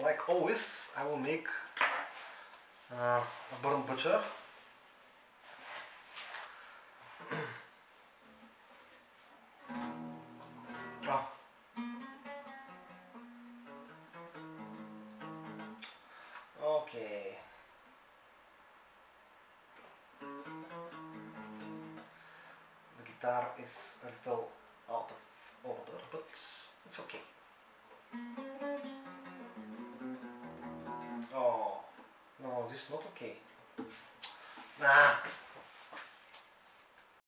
like always, I will make a burnt butcher. Ah. Okay. The guitar is a little out of order, but it's okay. Oh, no, this is not okay. Nah.